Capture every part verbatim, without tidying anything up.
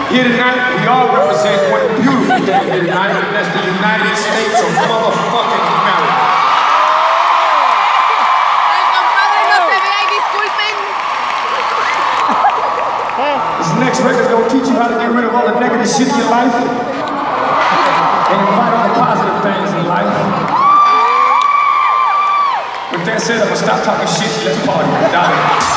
Here tonight, we all represent one beautiful thing here tonight, and that's the United States of motherfucking America. El compadre no se vea y disculpen. This next record's gonna teach you how to get rid of all the negative shit in your life and invite all the positive things in life. With that said, I'm gonna stop talking shit. Let's party. Dolly.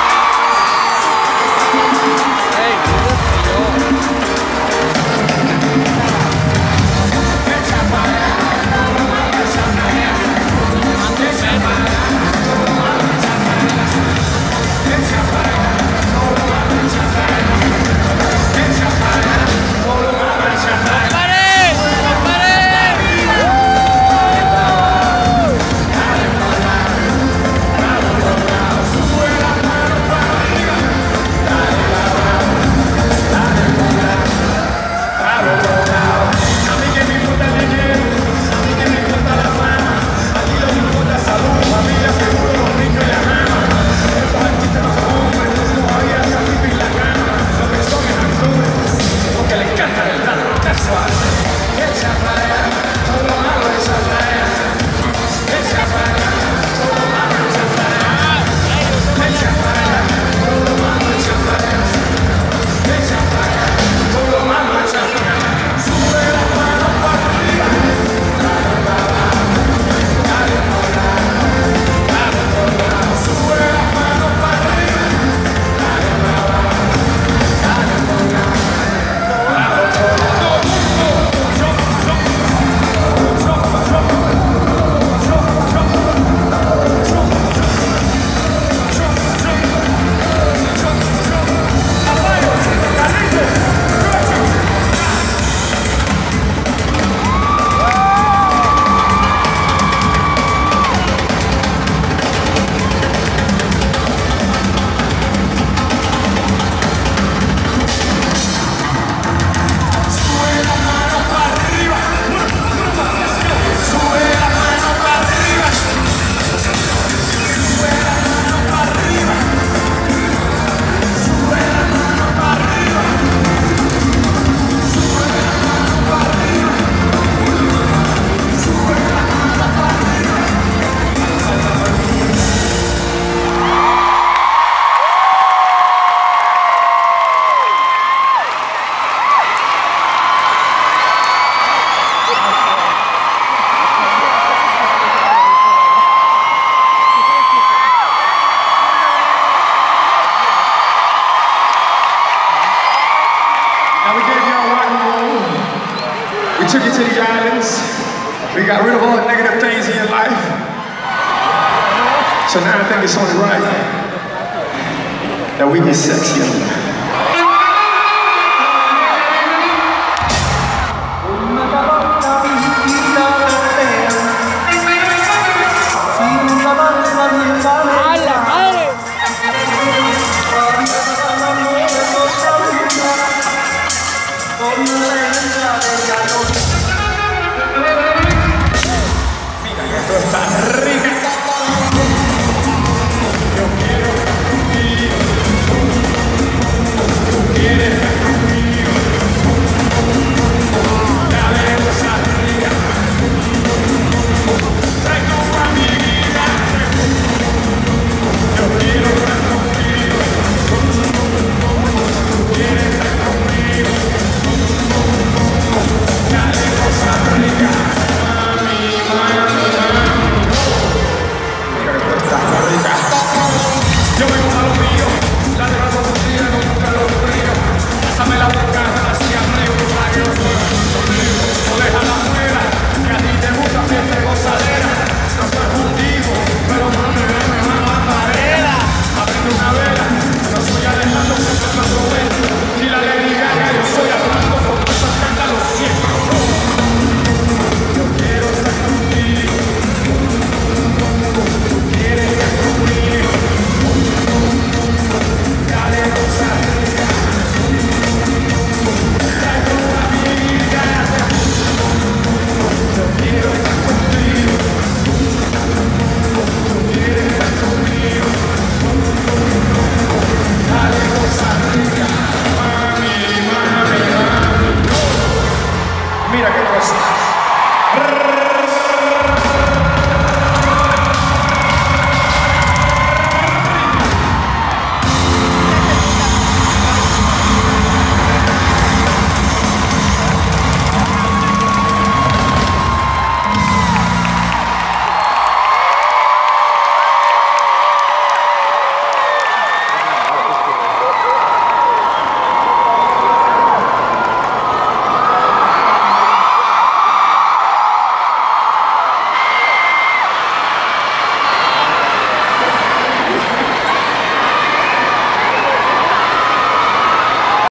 Took you to the islands. We got rid of all the negative things in your life. So now I think it's only right that we be sexy.